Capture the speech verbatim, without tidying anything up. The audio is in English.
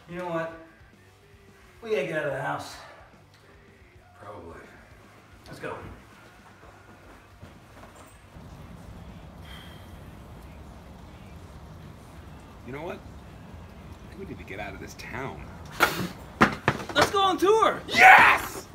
You know what? We gotta get out of the house. Probably. Let's go. You know what? I think we need to get out of this town. Let's go on tour! Yes!